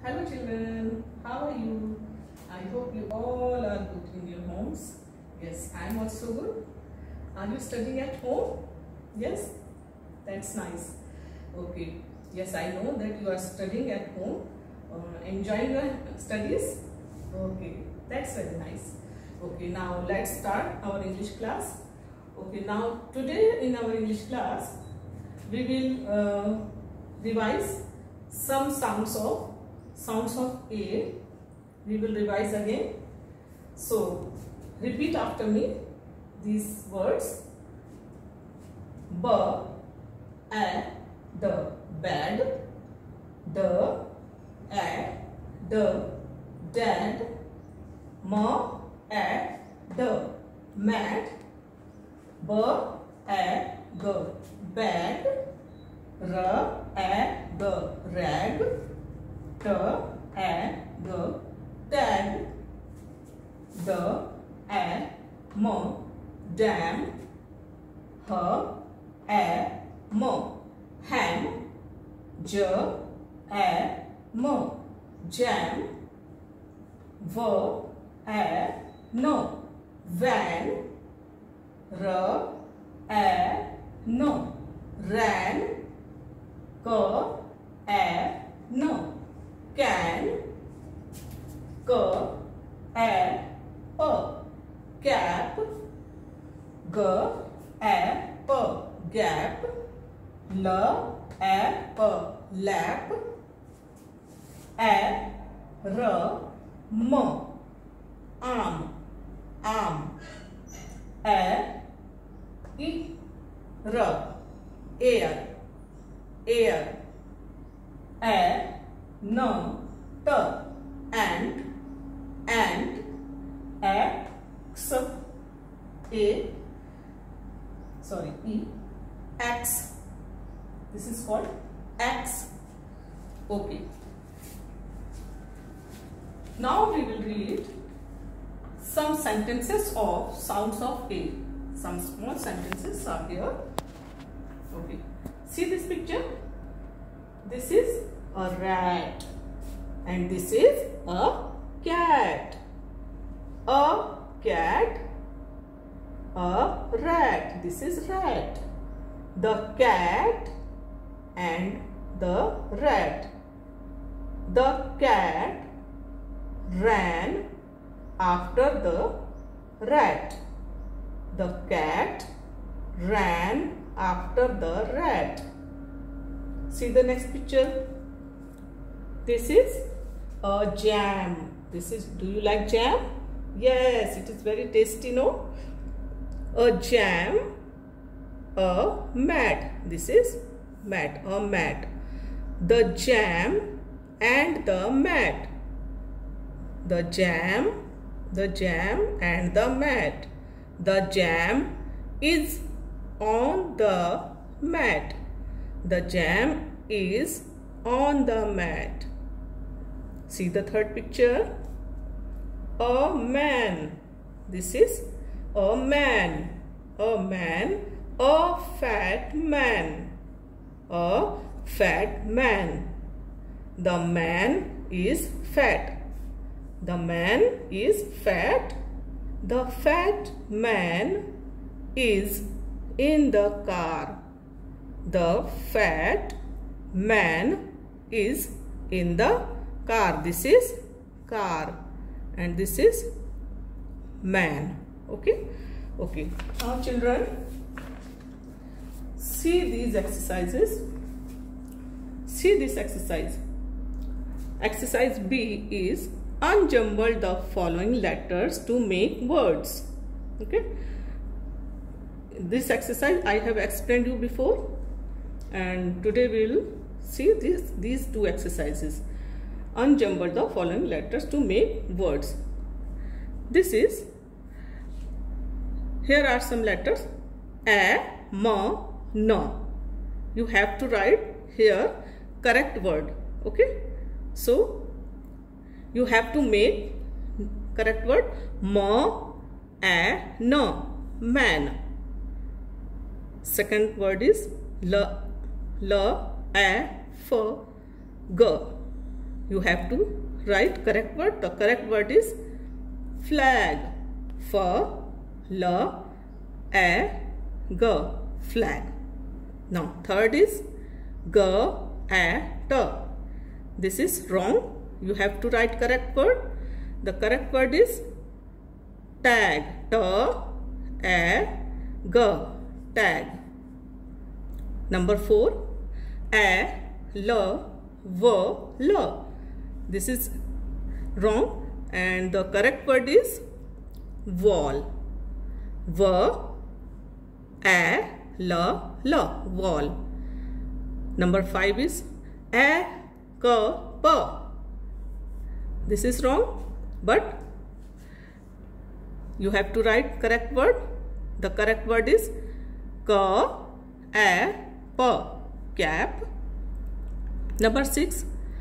Hello children, how are you? I hope you all are good in your homes. Yes, I am also good. Are you studying at home? Yes, that's nice. Okay, yes, I know that you are studying at home, enjoying your studies. Okay, that's very nice. Okay, now let's start our English class. Okay, now today in our English class, we will revise some sounds of A. We will revise again. So repeat after me these words: b, a, d, bed, d, a, d, dad, m, a, d, mat, b, a, g, bag, r, a, g, rag, t, a, g, tag, d, a, m, dam, h, a, m, ham, j, a, m, jam, v, a, n, van, r, a, n, ran, k, a, n, can, k, a, p, cap, g, a, p, gap, l, a, p, lap, a, r, m, arm, a, I, r, air, a, n, t, ant, x, x. This is called x. Okay. Now we will read some sentences of sounds of A. Some small sentences are here. Okay. See this picture? This is a rat and this is a cat. A cat, a rat. This is rat. The cat and the rat. The cat ran after the rat. The cat ran after the rat. See the next picture. This is a jam. Do you like jam? Yes, it is very tasty, no? A jam, a mat. This is mat, a mat. The jam and the mat. The jam and the mat. The jam is on the mat. The jam is on the mat. See the third picture. A man. This is a man. A man. A fat man. A fat man. The man is fat. The man is fat. The fat man is in the car. The fat man is in the car. This is car and this is man. Okay. Now children, see these exercises. See this exercise. Exercise B is unjumble the following letters to make words. Okay. This exercise I have explained you before, and today we will see these two exercises. Unjumble the following letters to make words. Here are some letters: a, m, n. You have to write here correct word. Okay. So you have to make correct word: m, a, n, man. Second word is l, a, f, g. you have to write correct word. The correct word is flag. F-L-A-G, flag. Now third is G-A-T. This is wrong. You have to write correct word. The correct word is tag. T-A-G, tag. Number 4, A-L-V-L. This is wrong, and the correct word is wall. V-A-L-L, wall. Number 5 is A-K-P. This is wrong, but you have to write correct word. The correct word is K-A-P, cap. Number 6,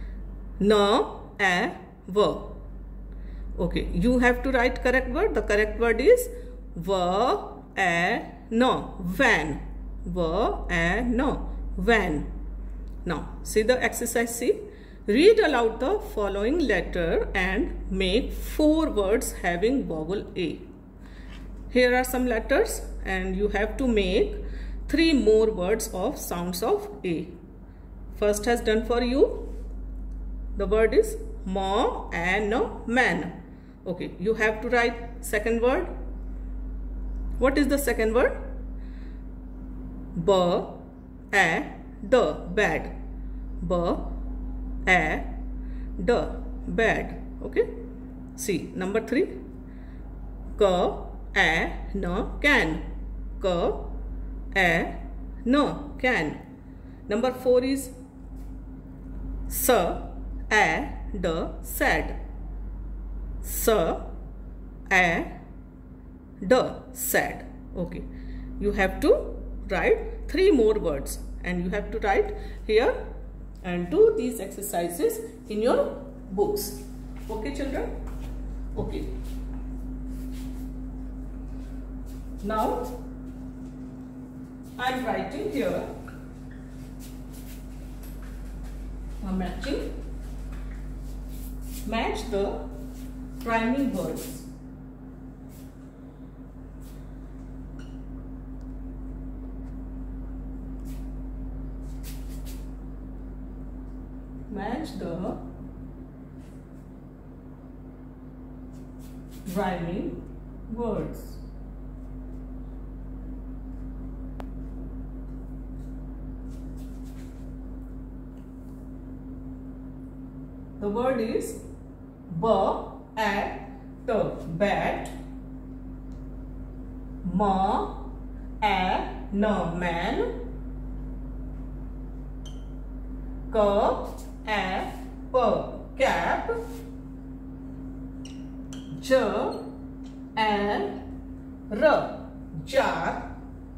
N-A-V. Okay, you have to write correct word. The correct word is V-A-N, van. V-A-N, van. Now, see the exercise C. Read aloud the following letter and make 4 words having vowel A. Here are some letters and you have to make 3 more words of sounds of A. First has done for you. The word is ma and man. Okay, you have to write second word. What is the second word? B-A-D, bad. B-A-D, bad. Okay. See, number 3. K-A-N, can. K-A-N, can. Number 4 is S-A-D, sad. S-A-D, sad. Okay. You have to write 3 more words and you have to write here and do these exercises in your books. Okay, children? Okay. Now, I am writing here a matching. Match the rhyming words. Match the rhyming words. The word is bat, bat. Man. Cap. Jar, jar.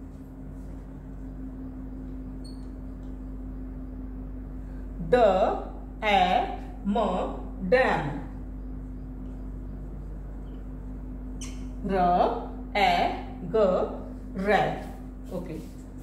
Dam. Rag. Okay.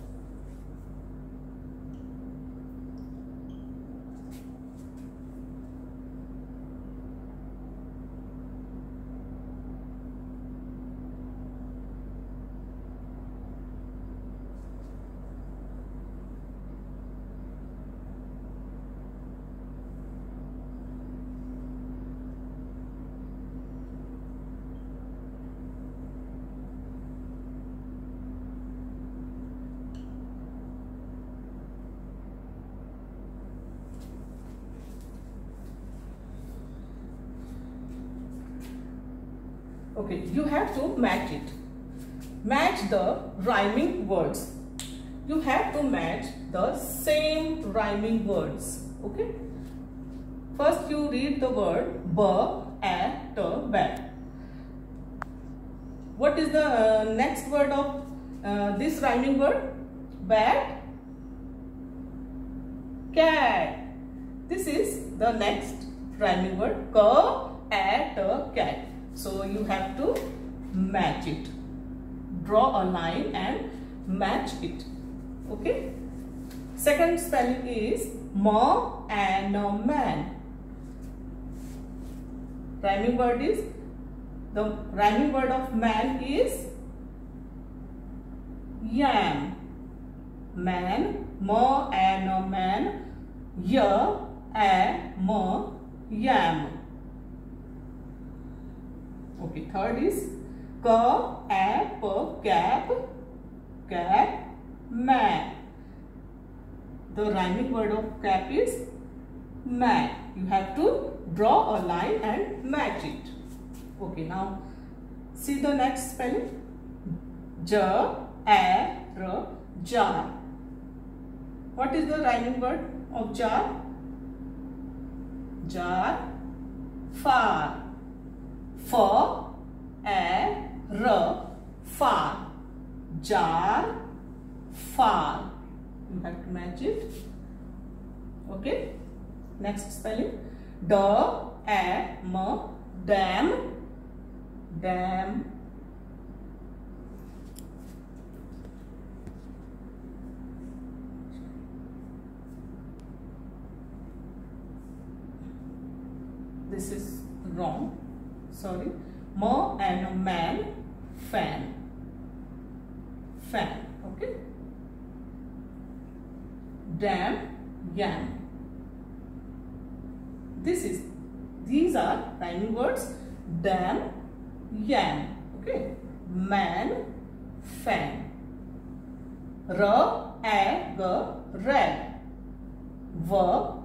Okay, you have to match it. Match the rhyming words. You have to match the same rhyming words. Okay. First you read the word bat. What is the next word of this rhyming word? Bat. Cat. This is the next rhyming word. Cat. So you have to match it. Draw a line and match it. Okay. Second spelling is ma and man. rhyming word is, the rhyming word of man is yam. Man, ma and man, ya and ma, yam. Okay, third is ka and pa, cap, cat, man. The rhyming word of cap is man. You have to draw a line and match it. Okay, now see the next spelling. Jar, jar. What is the rhyming word of jar? Jar, far. Far, far. Jar, far. You have to match it. Okay. Next spelling. Dam. Dam. This is wrong. Sorry. Ma and man, fan. Fan. Okay. Dam, yam. These are rhyming words. Dam, yam. Okay. Man, fan. Red. Well.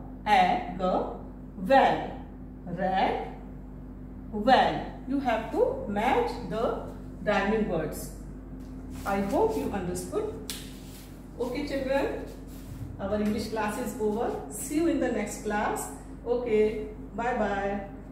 Red, well. You have to match the rhyming words. I hope you understood. Okay, children. Our English class is over. See you in the next class. Okay. Bye-bye.